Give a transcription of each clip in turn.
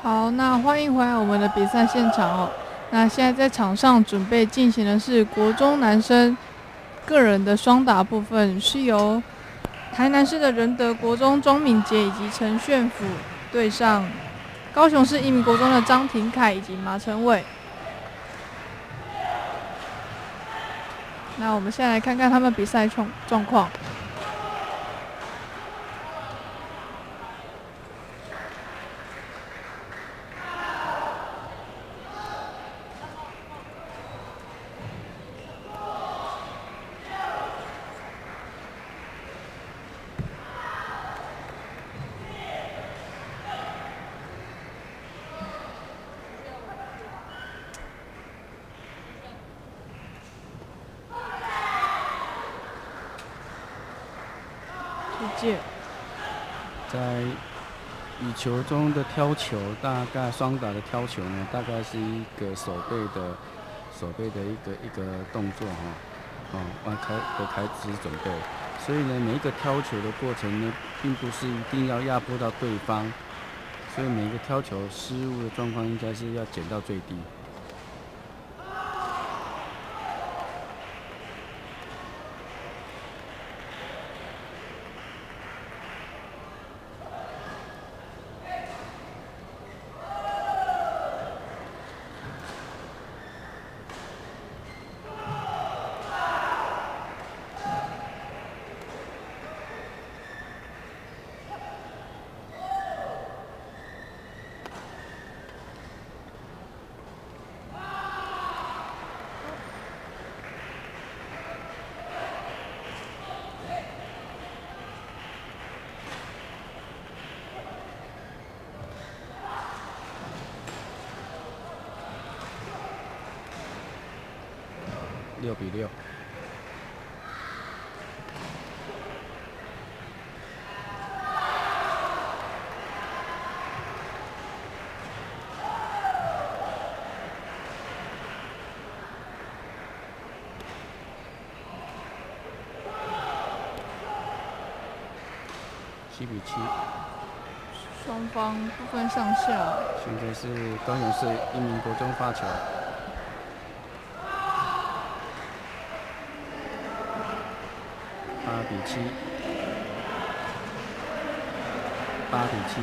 好，那欢迎回来我们的比赛现场哦。那现在在场上准备进行的是国中男生个人的双打部分，是由台南市的仁德国中庄敏杰以及陈炫甫对上高雄市一民国中的张廷凯以及马成伟。那我们现在来看看他们比赛状况。 在羽球中的挑球，大概双打的挑球呢，大概是一个手背的一个动作开始准备。所以呢，每一个挑球的过程呢，并不是一定要压迫到对方，所以每一个挑球失误的状况应该是要减到最低。6-6。7-7。 双方不分上下。 现在是高雄市一民国中发球。8-7。8-7。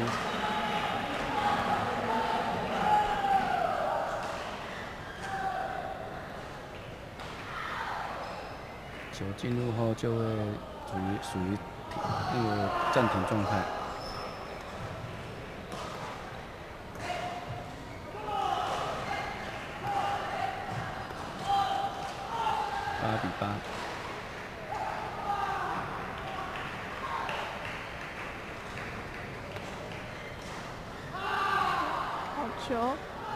球进入后就会属于那个暂停状态。8-8。 好球。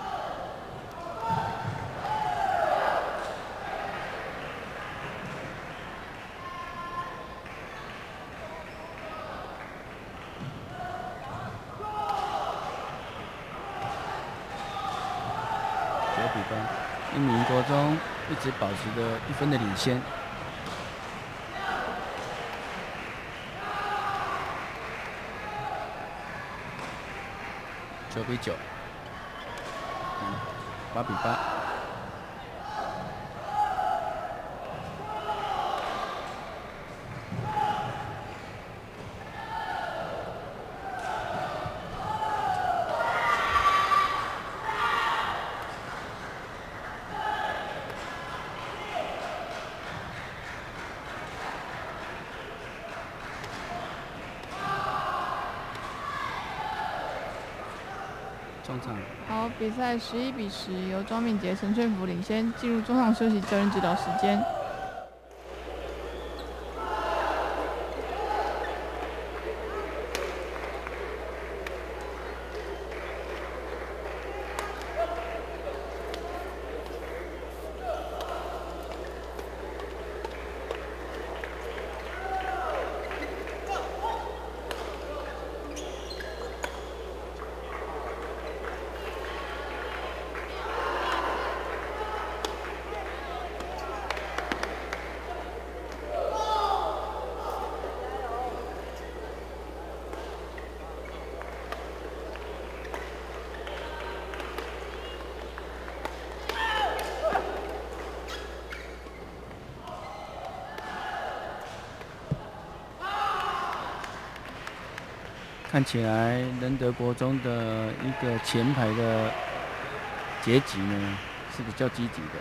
9-8，一民国中一直保持着1分的领先。9-9。8-8。中场。 好，比赛11-10，由庄敏杰、陈炫甫领先，进入中场休息，教练指导时间。 看起来仁德国中的一个前排的结集呢是比较积极的。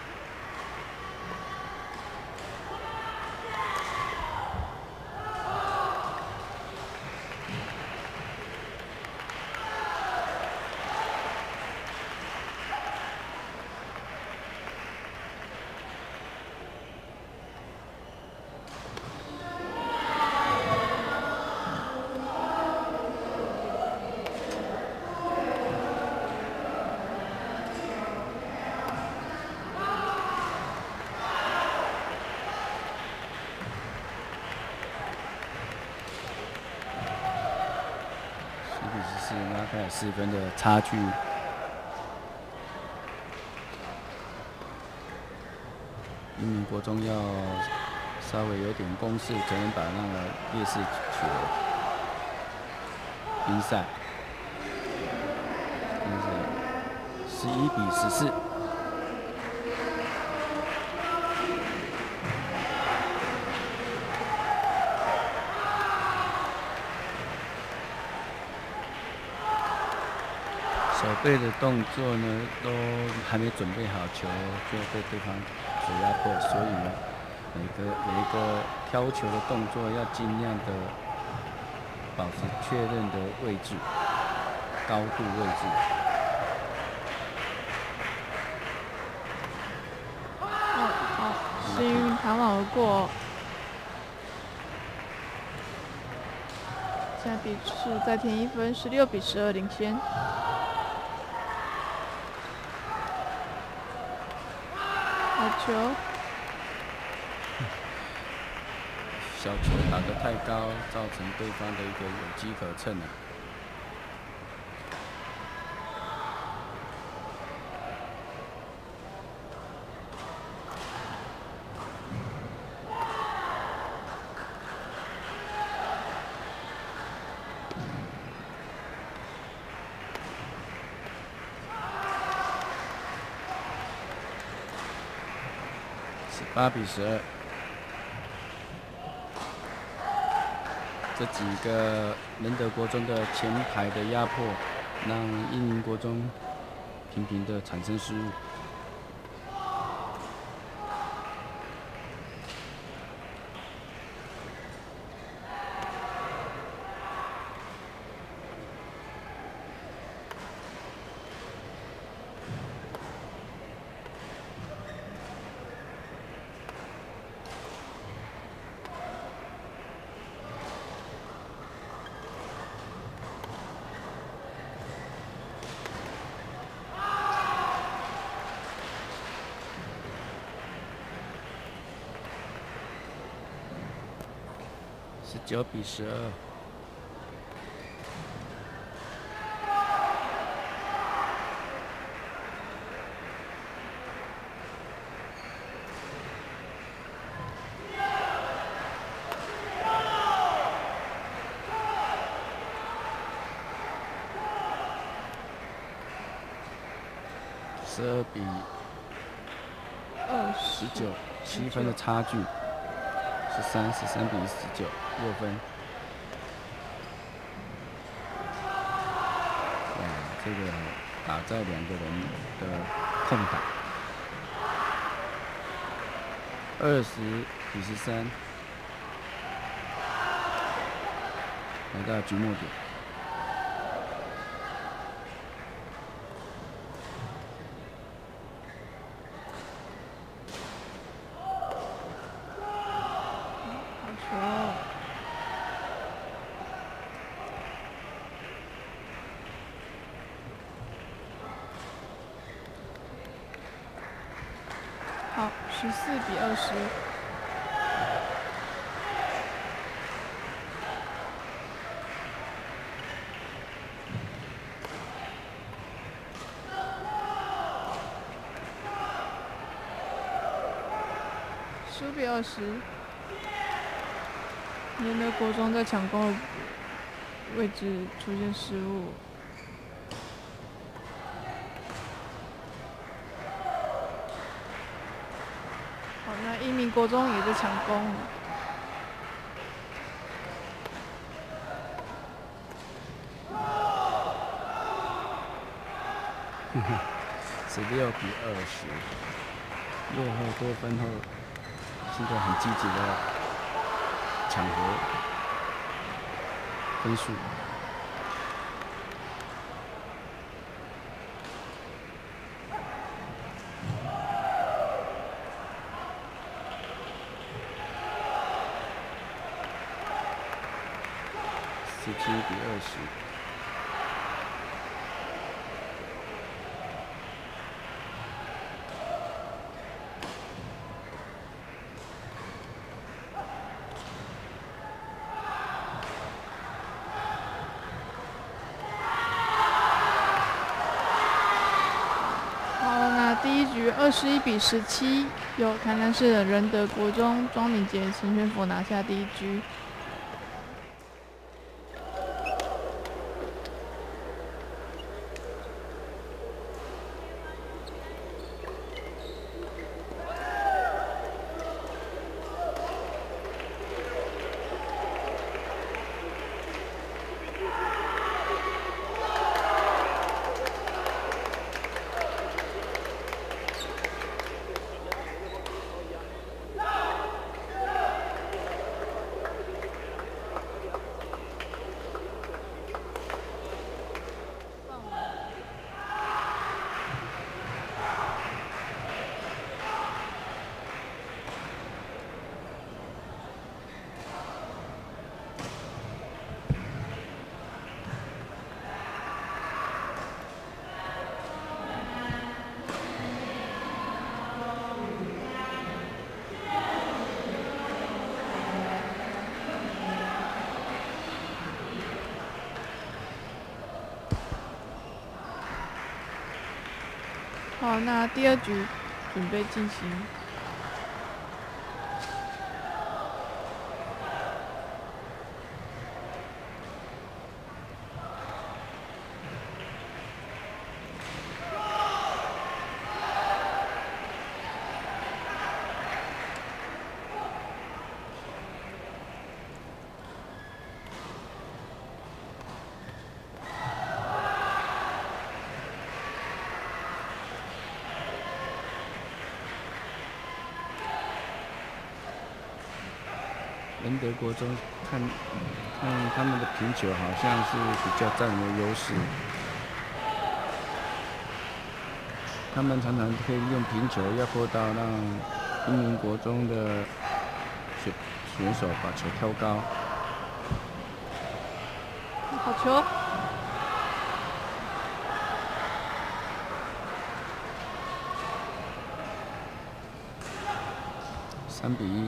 拉开了4分的差距。英明国中要稍微有点攻势，才能把那个劣势取回。比赛11比14。手背的动作呢，都还没准备好球，就被对方所压迫，所以呢，每一个挑球的动作要尽量的保持确认的位置、高度位置。 好，幸运弹网而过。现在比数再添1分，16比12领先。球， 小球打得太高，造成对方的一个有机可乘啊。8比12，这几个仁德国中的前排的压迫，让英明国中频频的产生失误。19比12。12比19， 7分的差距。13比19，6分。哇，这个打在2个人的空档。20比13，来到局末点。 好，14比20。15比20。仁德国中在抢攻的位置出现失误。那英明国中也在抢攻。 16比20，落后多分后，现在很积极的抢夺分数。17比20。 好，那第一局21比17，由台南市的仁德国中庄敏杰、陈全福拿下第一局。好，那第二局准备进行。 仁德国中看他们的平球好像是比较占有优势，他们常常可以用平球压迫到让英明国中的选手把球挑高。 好球 ！3比1。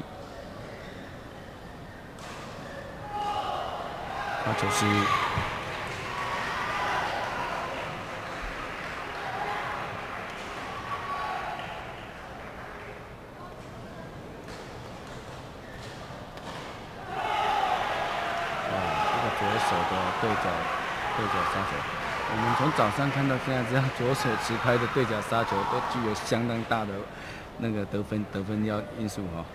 发球是这个左手的对角杀球，我们从早上看到现在，只要左手持拍的对角杀球，都具有相当大的那个得分因素哈。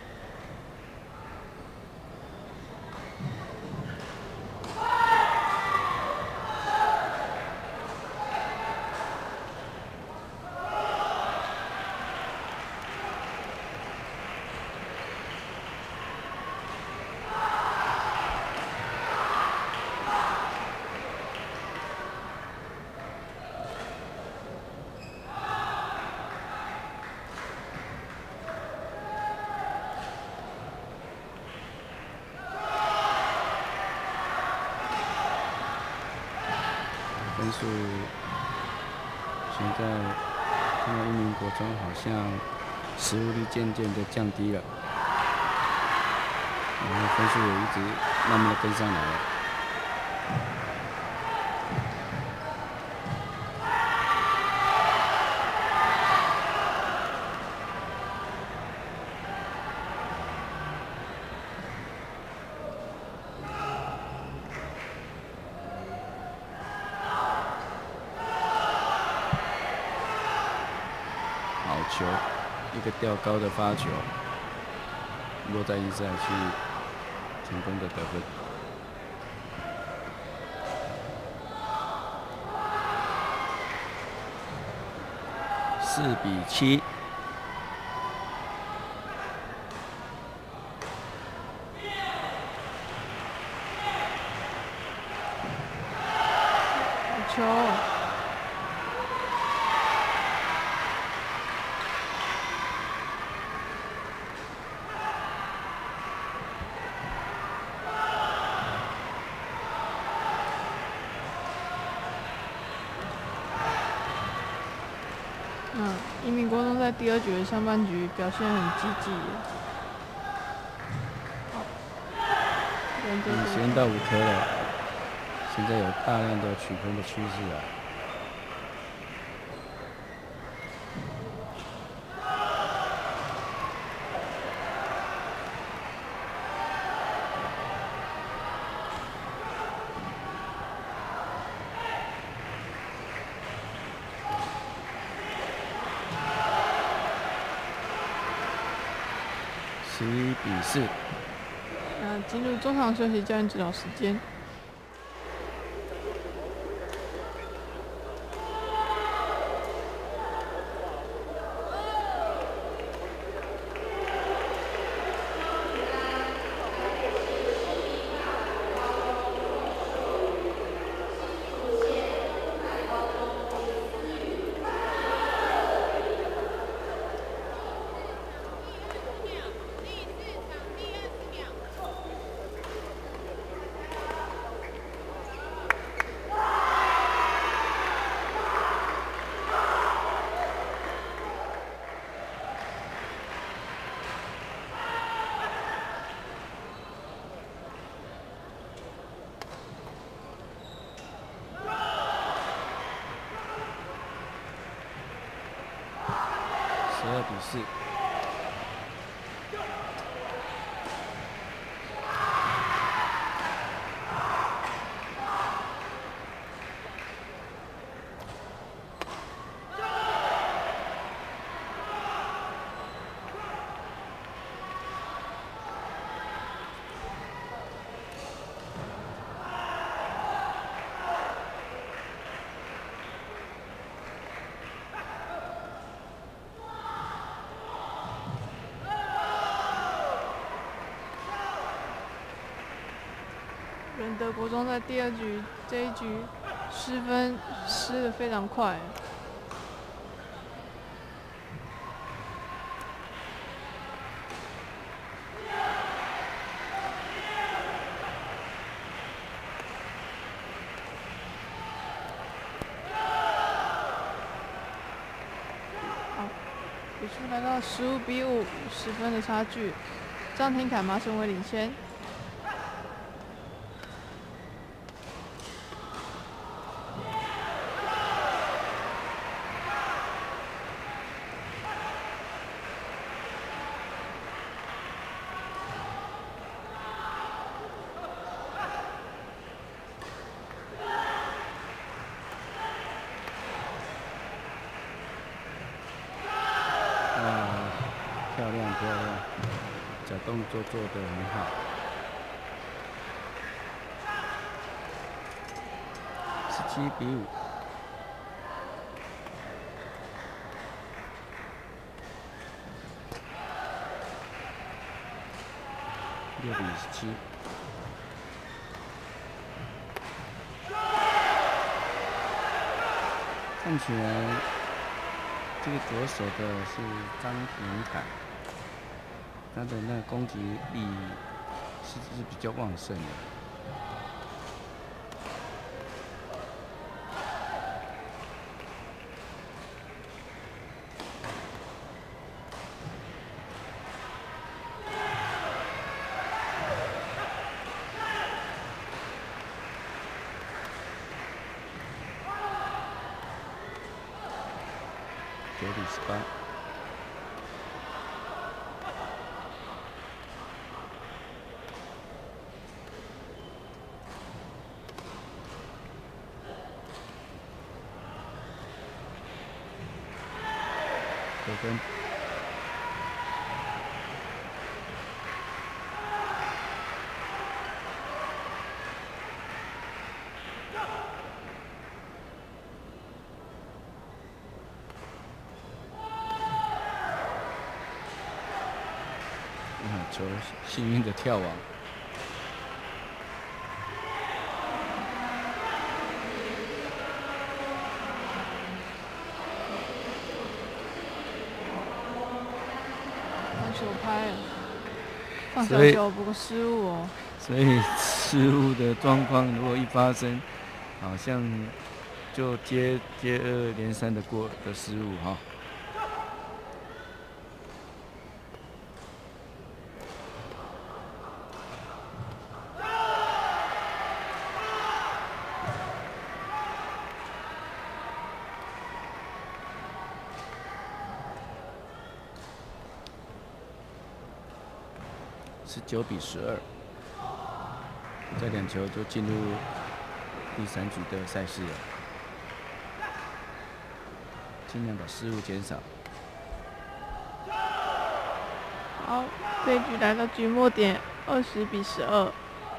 分数现在看到英明国中好像失误率渐渐的降低了，然后分数也一直慢慢的跟上来了。好球，一个吊高的发球，落在inside区域，成功的得分。 14-7。 球。一鸣国中在第2局的上半局表现很积极。 先到5颗了，现在有大量的取分的趋势啊。11-4。 进入中场休息，教练指导时间。 12-4。 仁德国中在第2局这一局失分失得非常快。比数来到15-5，10分的差距。张廷凯、马胜伟领先。 漂亮，这动作做得很好。17-5。6-17。看起来这个左手的是张廷凯。他的那个攻击力是比较旺盛的。9-18。得分。 球幸运的跳网。 换球拍了，放小球不过失误哦。 所以失误的状况如果一发生，好像就接二连三的失误哈。19比12，这2球就进入第3局的赛事了，尽量把失误减少。 好，这一局来到局末点，20比12。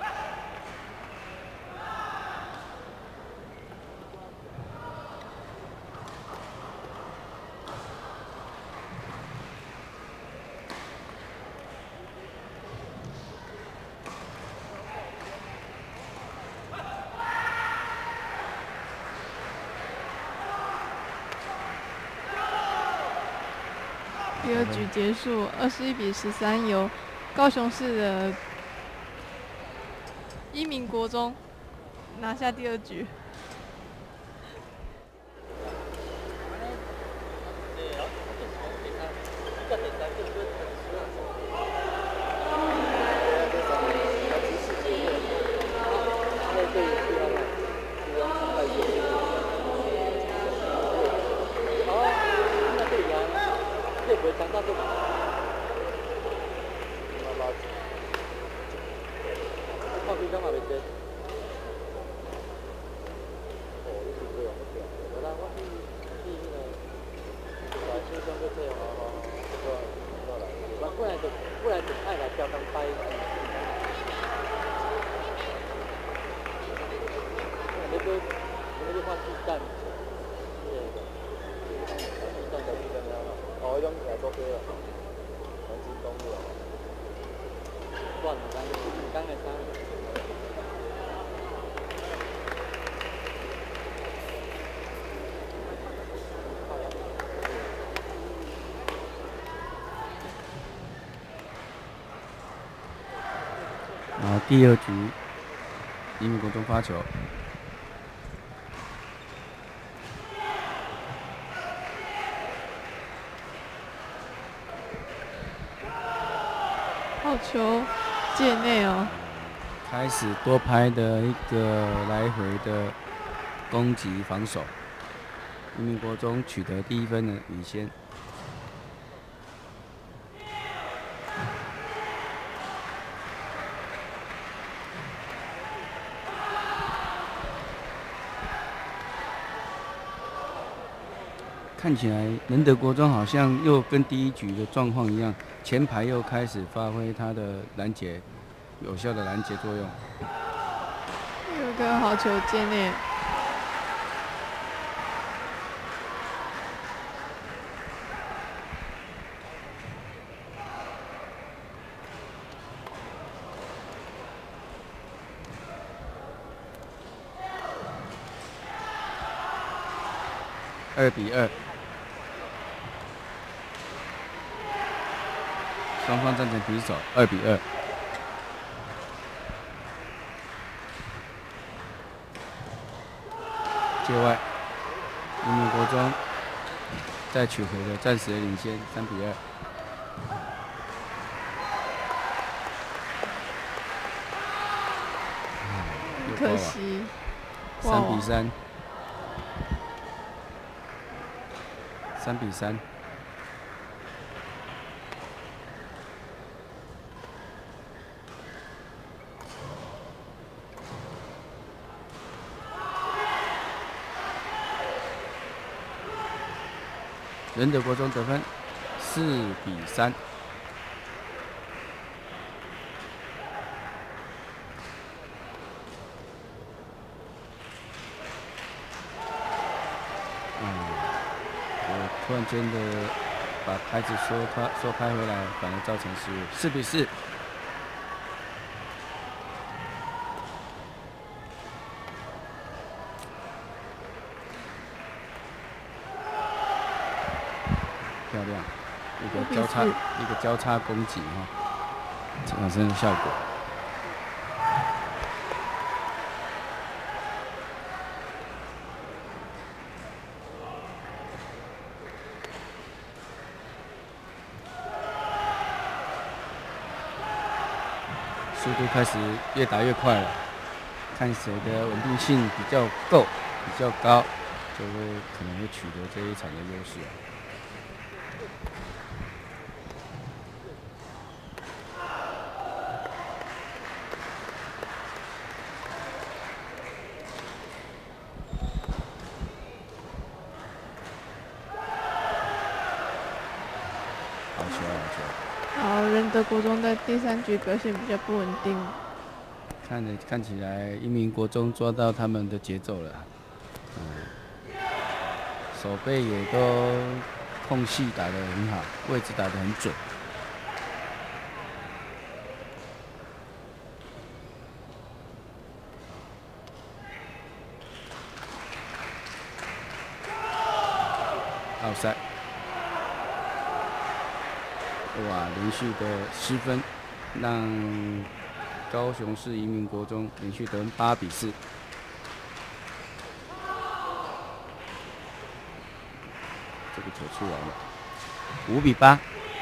第2局结束，21比13，由高雄市的一民国中拿下第2局。 然后第2局，一民国中发球， 好球，界内哦。 开始多拍的一个来回的攻击防守，一民国中取得第1分的领先。看起来仁德国中好像又跟第1局的状况一样，前排又开始发挥他的有效的拦截作用。 有一个好球界内。 2比2，双方战成平手，2比2。界外，一民国中再取回了暂时的领先，3比2。 可惜 ，3比3。3比3。仁德国中得分4比3。突然间的把拍子说拍回来，反而造成失误，4比4。 亮， 5比4 一个交叉攻击产生的效果。速度开始越打越快了，看谁的稳定性比较够、比较高，就会可能会取得这一场的优势。好球，好球！ 好，仁德国中在第3局表现比较不稳定。 看起来一鸣国中抓到他们的节奏了，手背也都空隙打得很好，位置打得很准。奥赛，哇，连续的失分，让高雄市移民国中连续得8比4。这个球出来了，5比8。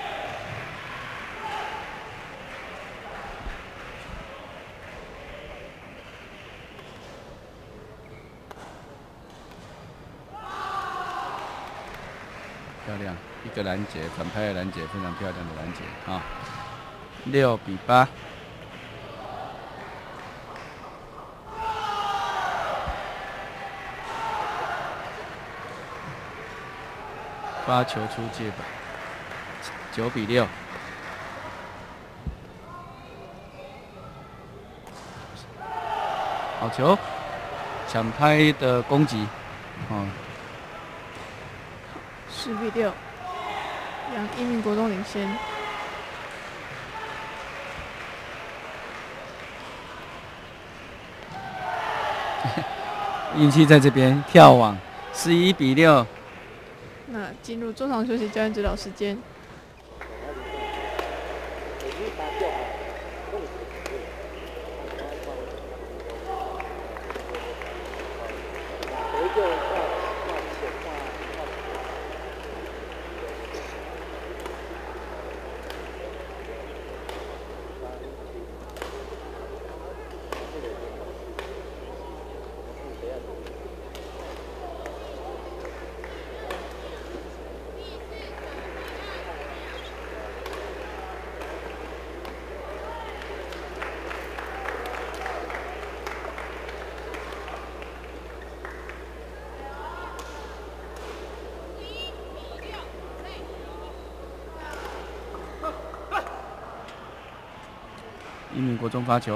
漂亮，一个拦截，反拍的拦截，非常漂亮的拦截啊！6比8。发球出界吧，9比6。好球，抢拍的攻击，哦。 10比6，让一鸣国中领先。 运气在这边，跳网，11比6。 那进入中场休息，教练指导时间。 一鸣国中发球，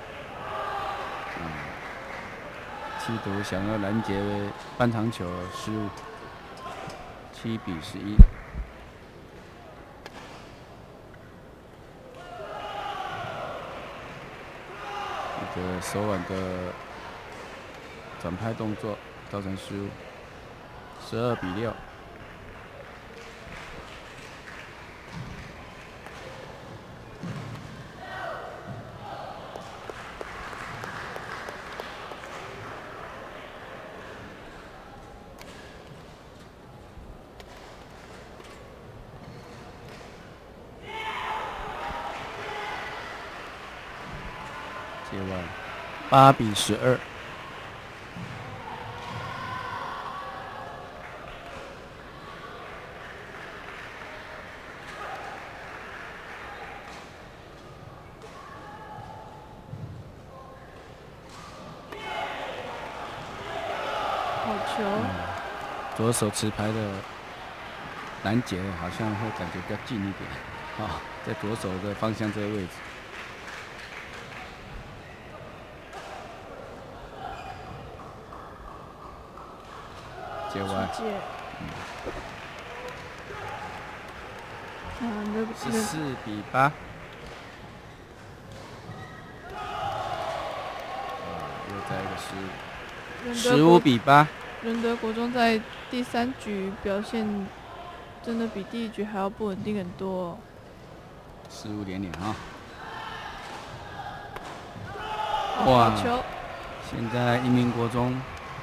企图想要拦截半场球失误，7比11。一个手腕的转拍动作造成失误，12比6。接完8比12。 好球！ 左手持拍的拦截好像会感觉比较近一点，在左手的方向这个位置。接完，14比8。又再一个失误，15比8。 仁德国中在第3局表现真的比第一局还要不稳定很多哦。 失误连连啊！ 哇！球！ 现在一名国中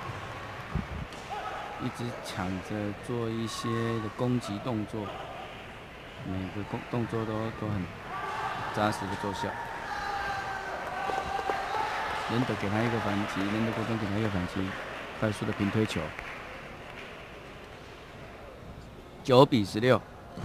一直抢着做一些的攻击动作，每个动作都很扎实的奏效。仁德给他一个反击，仁德国中给他一个反击，快速的平推球，9比16。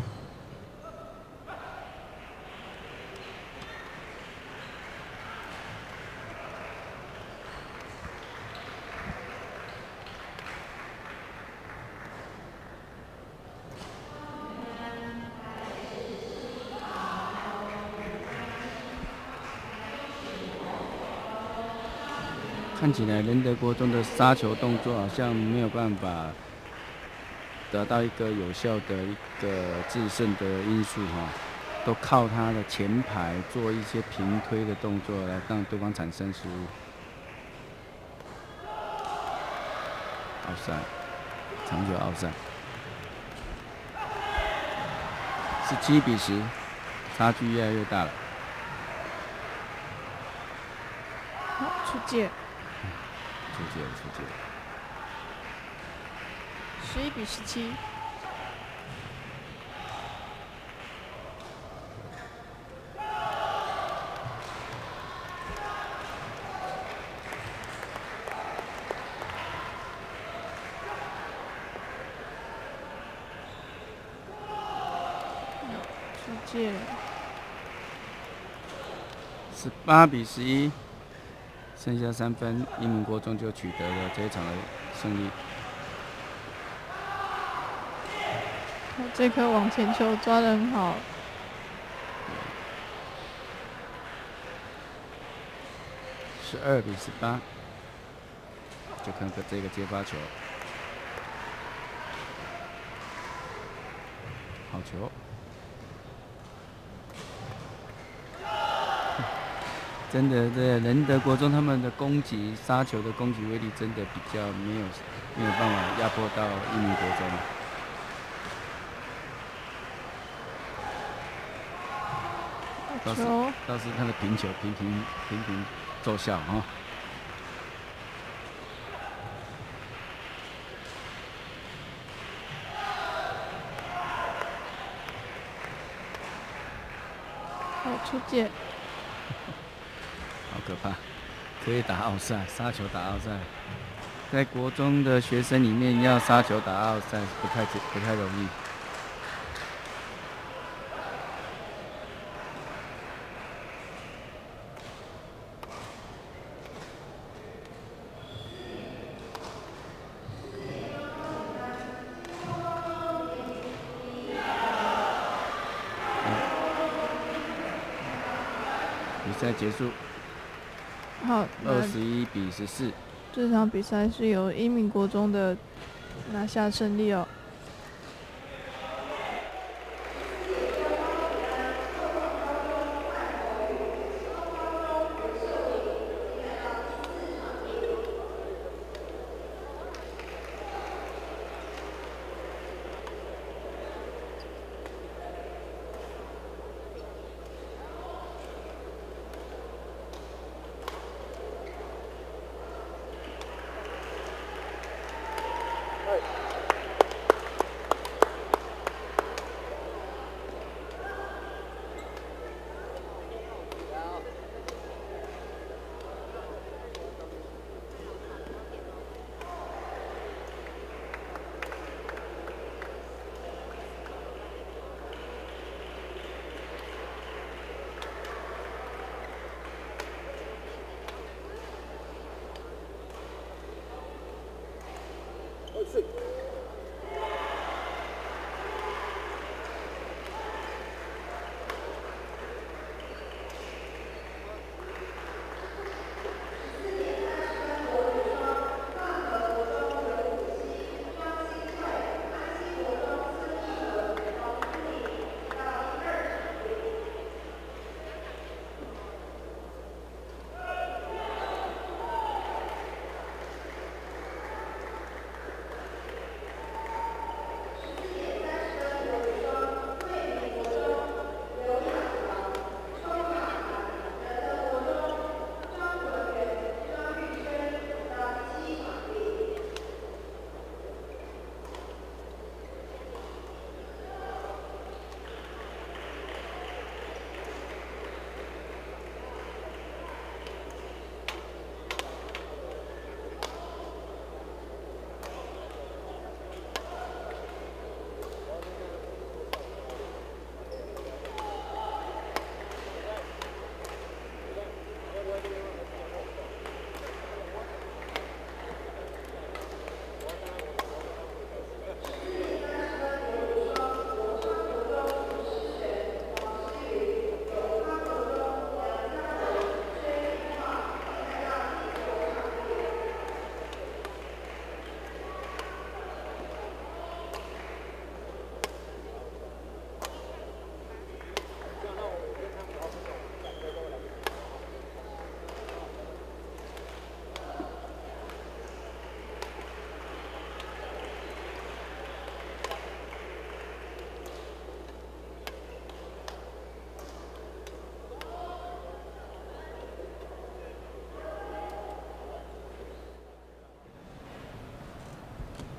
看起来仁德国中的杀球动作好像没有办法得到一个有效的一个制胜的因素哈，都靠他的前排做一些平推的动作来让对方产生失误。奥赛，长久奥赛，17比10，差距越来越大了。 好，出界。 出界 11比17。出界。 18比11。剩下3分，一名国中就取得了这一场的胜利。 这颗往前球抓得很好。 12比18，就看看这个接发球，好球。真的，对仁德国中他们的攻击杀球的攻击威力真的比较没有办法压迫到一名国中。倒是他的平球频频奏效啊。 好，出界。 好可怕，可以打奥赛，杀球打奥赛，在国中的学生里面要杀球打奥赛不太容易。比赛结束。 好 ，21比14。 这场比赛是由一名国中的拿下胜利哦。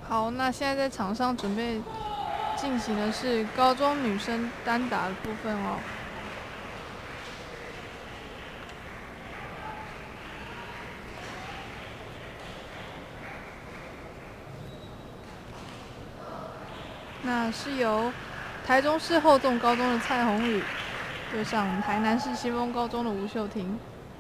好，那现在在场上准备进行的是高中女生单打的部分哦。那是由台中市厚重高中的蔡宏宇对上台南市新丰高中的吴秀婷。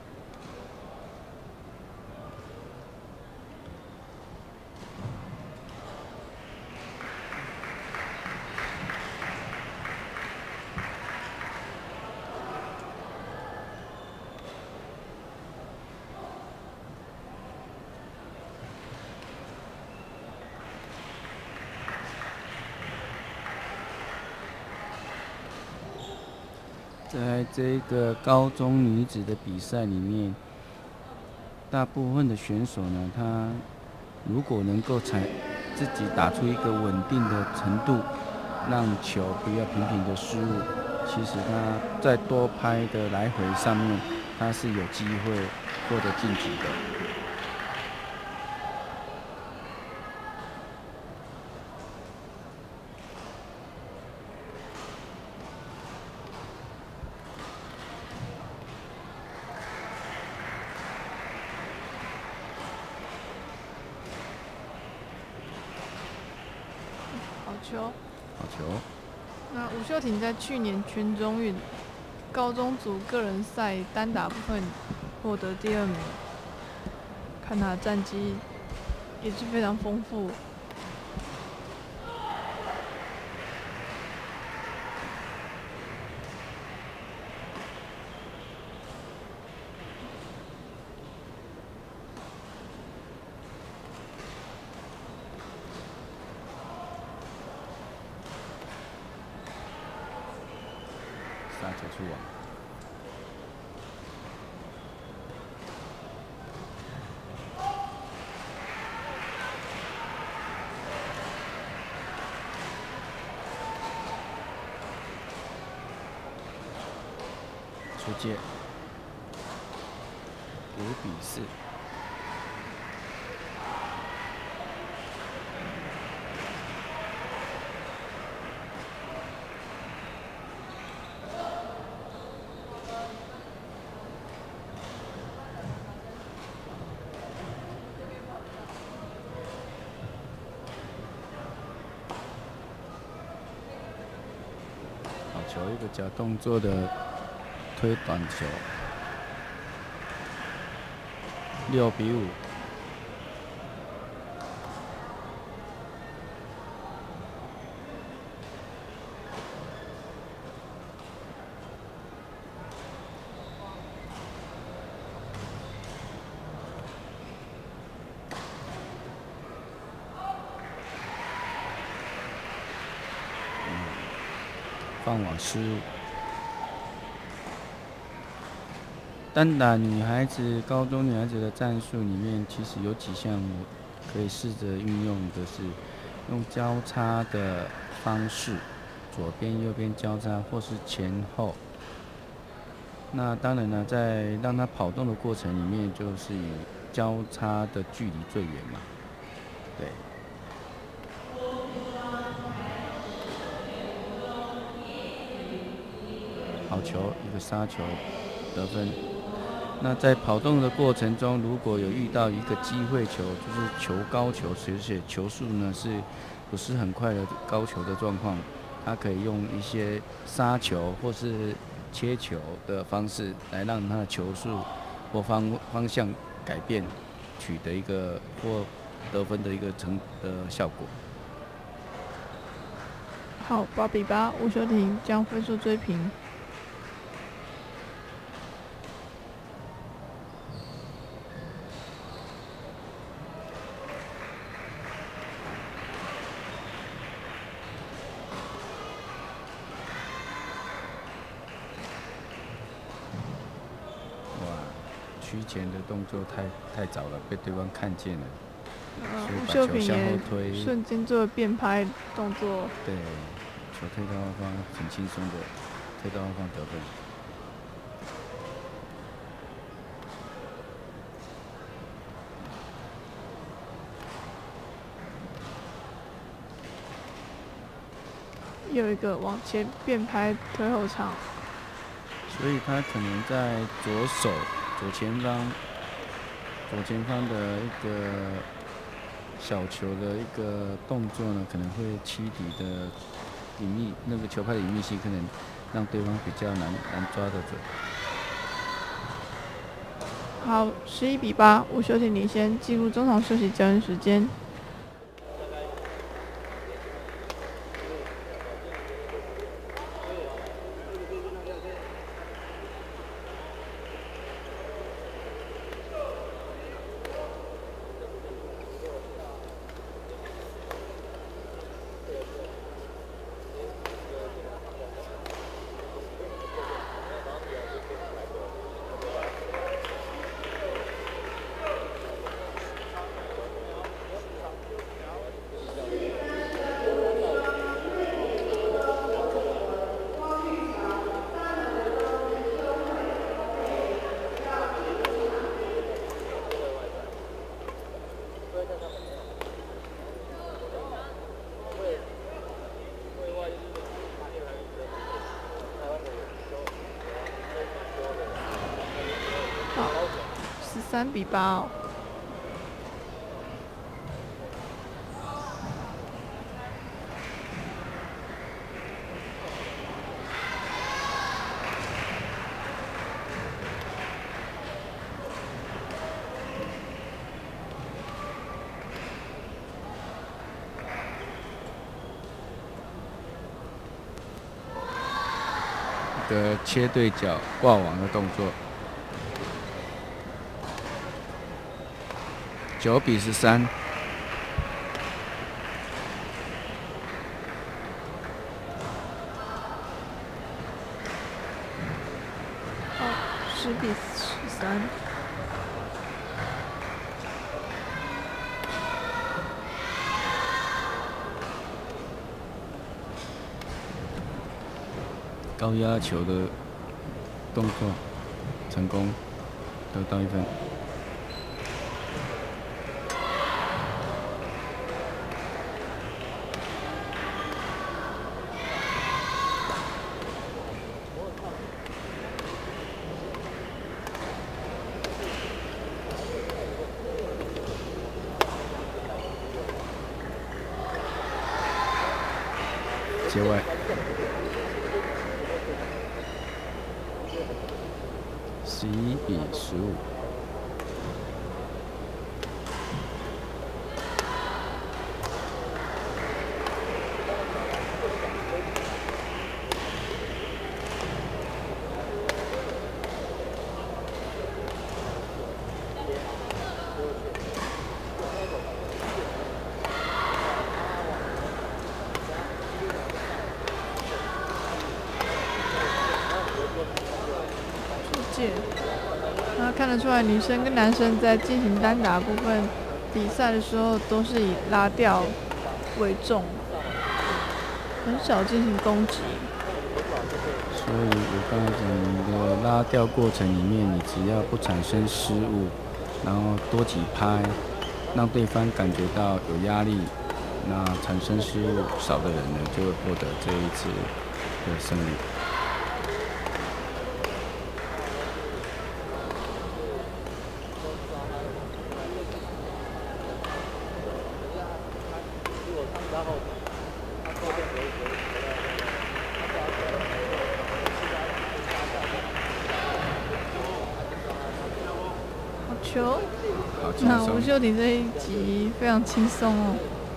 在这个高中女子的比赛里面，大部分的选手呢，她如果能够自己打出一个稳定的程度，让球不要频频的失误，其实她在多拍的来回上面，她是有机会获得晋级的。好球！ 那吴秀婷在去年全中运高中组个人赛单打部分获得第2名，看她的战绩也是非常丰富。 杀球出网，出界5-4。球一个假动作的推短球，6-5。放网失误。单打女孩子、高中女孩子的战术里面，其实有几项我可以试着运用的是，用交叉的方式，左边、右边交叉，或是前后。那当然呢，在让她跑动的过程里面，就是以交叉的距离最远嘛，对。好球，一个杀球得分。那在跑动的过程中，如果有遇到一个机会球，就是球高球，而且球速呢是不是很快的高球的状况，他可以用一些杀球或是切球的方式来让他的球速或方向改变，取得一个或得分的一个效果。 好，8-8，吴秀婷将分数追平。 区前的动作太早了，被对方看见了，所以吴把球秀萍也向后推， 瞬间做了变拍动作。 对，球推到后方，很轻松的推到后方得分。 有一个往前变拍推后场， 所以他可能在左前方的一个小球的一个动作呢，可能会欺敌的那个球拍的隐秘性，可能让对方比较难抓得准。 好，11-8，吴修廷领先，进入中场休息交换时间。13-8哦。 一个切对角挂网的动作。9-13。 10-13。 高压球的动作成功，得到1分。界外11-15。 那看得出来，女生跟男生在进行单打部分比赛的时候，都是以拉吊为重，很少进行攻击。 所以我刚才讲，你的拉吊过程里面，你只要不产生失误，然后多几拍，让对方感觉到有压力，那产生失误少的人呢，就会获得这一次的胜利。 球，那吴秀婷这一集非常轻松哦。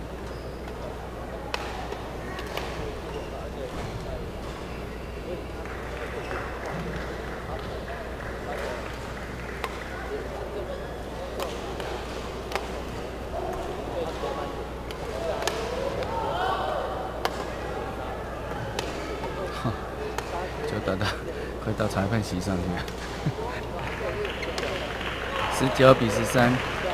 就快到裁判席上去了。19-13。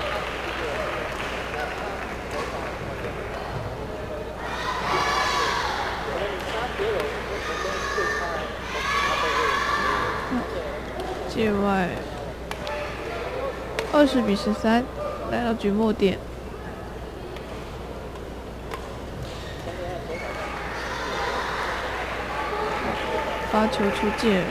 界外20-13，来到局末点。 发球出界。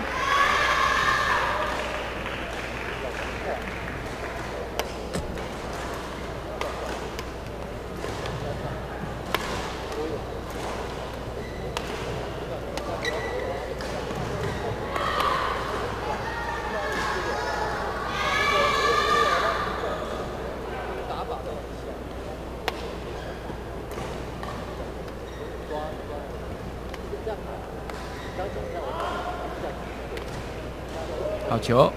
好球！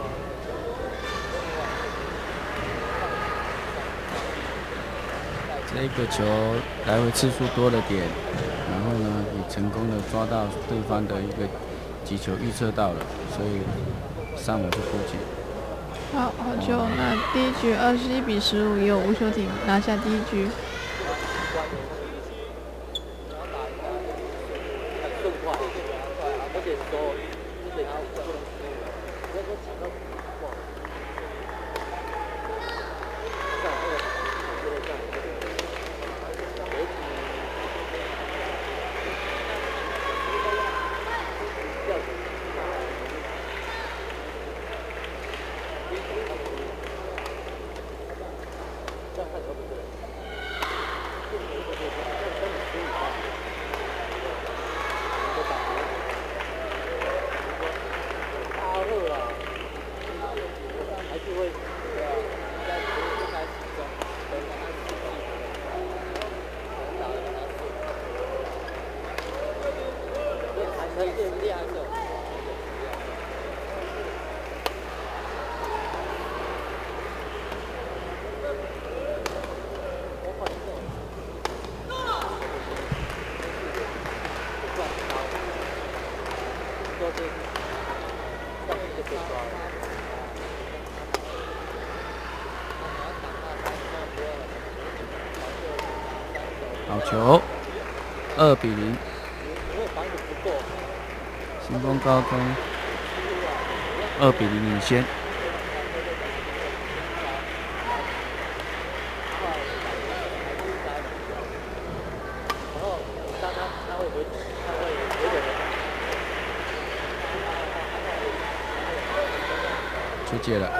这个球来回次数多了点，然后呢，也成功的抓到对方的一个击球预测到了，所以上网就破解。 好球！那第一局21-15，由吴秀婷拿下第一局。 好球，2-0，新丰高中2-0领先。出界了。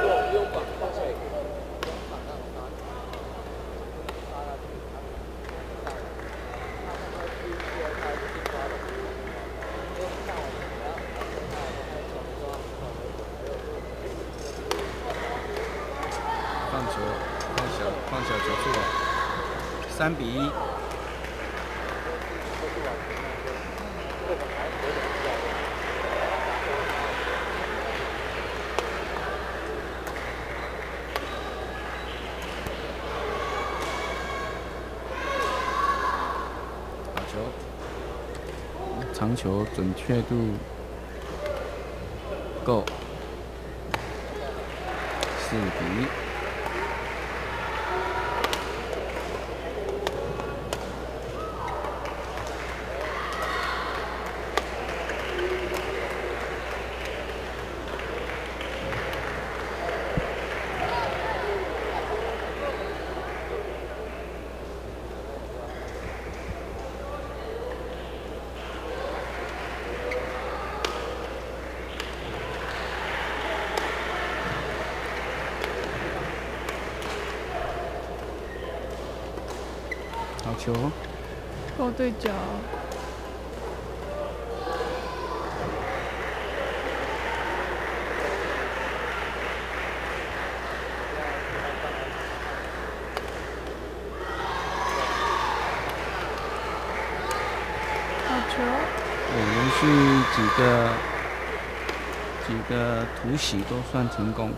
放小球出来，3-1。好球，长球准确度够，4-1。好球， 够对角。好球。 连续几个突袭都算成功，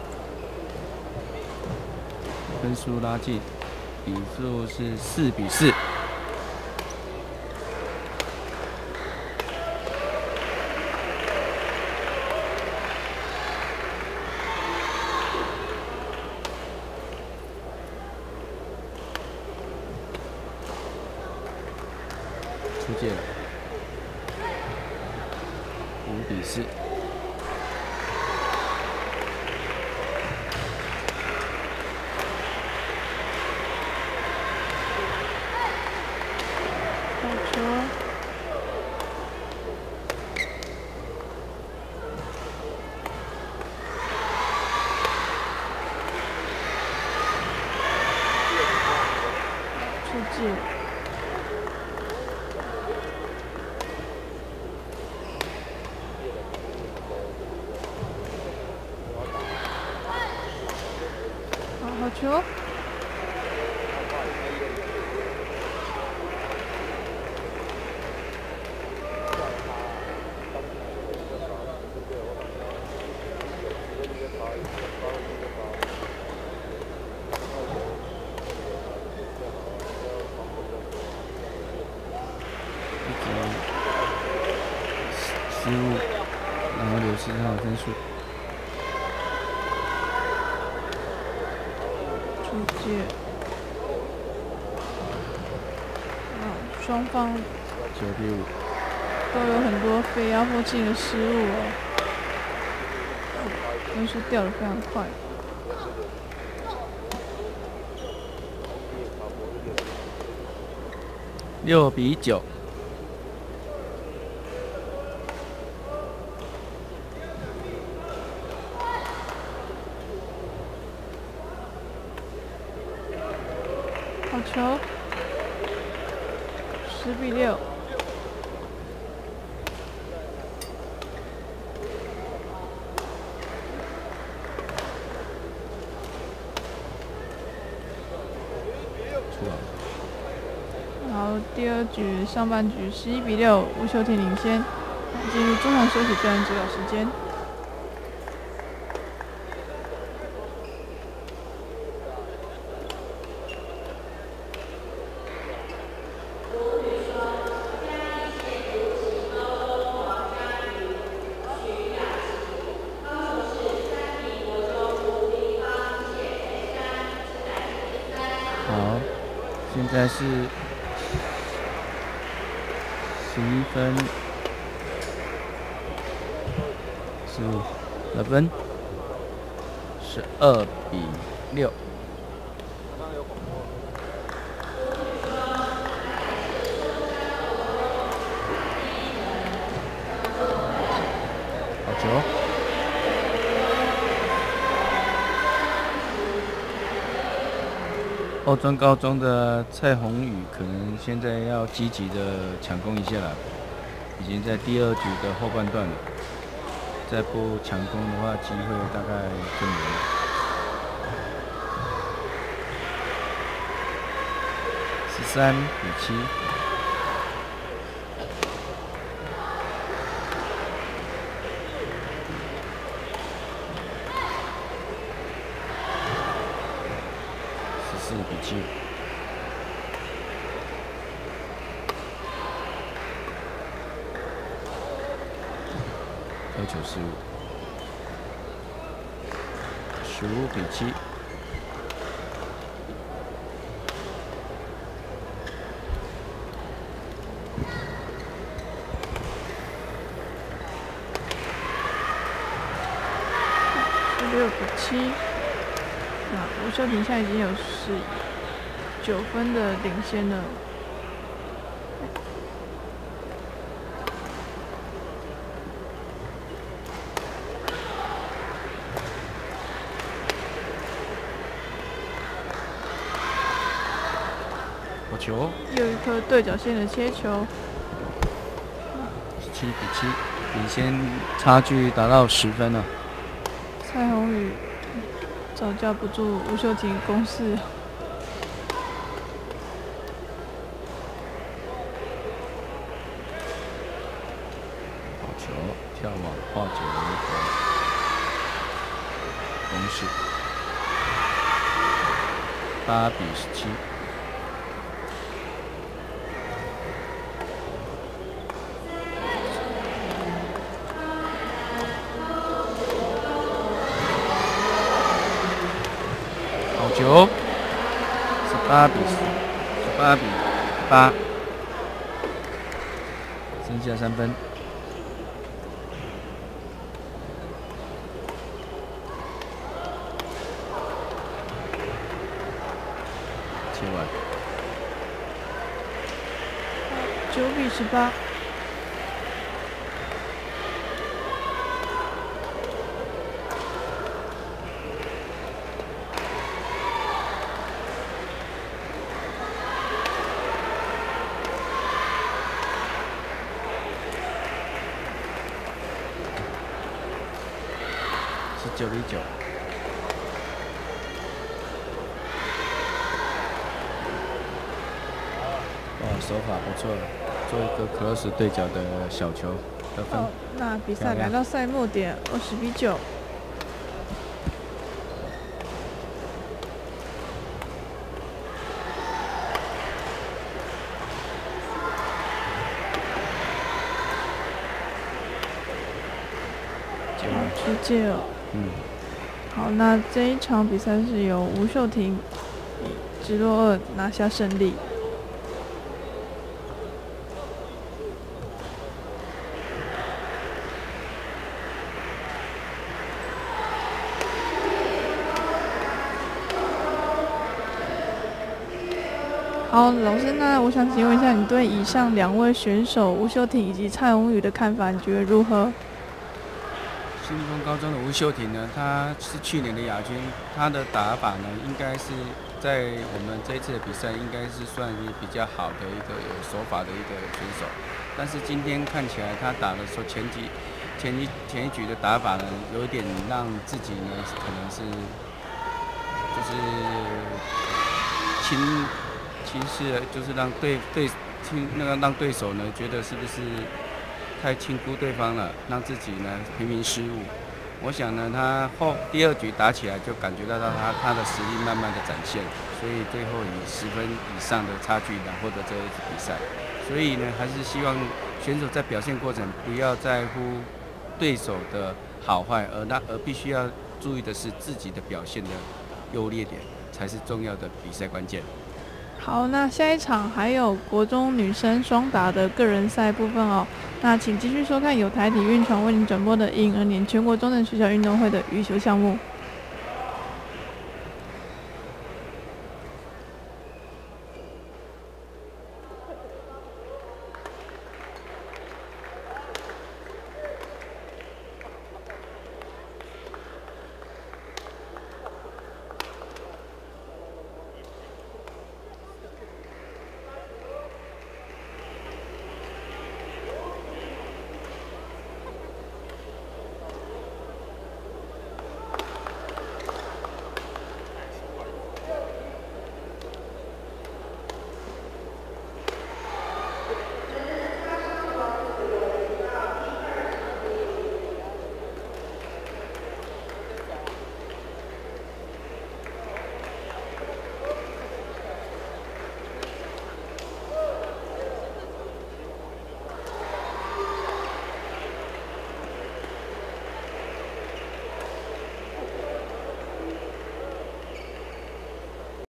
分数拉近。比数是4-4。出界了，5-4。 界。好球！ 失误，然后流失他的分数。 出界。双方 9-5， 都有很多非压迫性的失误哦，分数掉得非常快。 6-9。 好球！10-6。 出来。 然后第二局上半局11-6，吴秀婷领先。进入中场休息段指导时间。 好，现在是11分15分，12-6。好球！欧专高中的蔡宏宇可能现在要积极的抢攻一下了，已经在第二局的后半段了，再不抢攻的话，机会大概就没了。13-7。14-7。要求失误。15-7。 16-7。那吴秀婷现在已经有19分的领先了。 好球！ 又一颗对角线的切球。 17-7，领先差距达到10分了。 蔡宏宇招架不住吴秀婷攻势。 好球，跳网化解了一个攻势。8-17。好球！18-8，剩下3分。切完。 9-18。 9比9。哇，手法不错，做一个 cross 对角的小球得分。 那比赛来到赛末点，20比9。出界了。好，那这一场比赛是由吴秀婷以直落2拿下胜利。好，老师，那我想请问一下，你对以上2位选手吴秀婷以及蔡宏宇的看法，你觉得如何？ 新丰高中的吴秀婷呢，她是去年的亚军，她的打法呢，应该是在我们这一次的比赛，应该是算是比较好的一个有手法的一个选手。但是今天看起来，她打的时候前一局的打法呢，有一点让自己呢，可能是就是轻视，就是让让对手呢觉得是不是太轻估对方了，让自己呢频频失误。我想呢，他第2局打起来就感觉到他的实力慢慢的展现，所以最后以10分以上的差距来获得这一次比赛。所以呢，还是希望选手在表现过程不要在乎对手的好坏，而必须要注意的是自己的表现的优劣点，才是重要的比赛关键。 好，那下一场还有国中女生双打的个人赛部分哦。那请继续收看由台体运传为您转播的2022年全国中等学校运动会的羽球项目。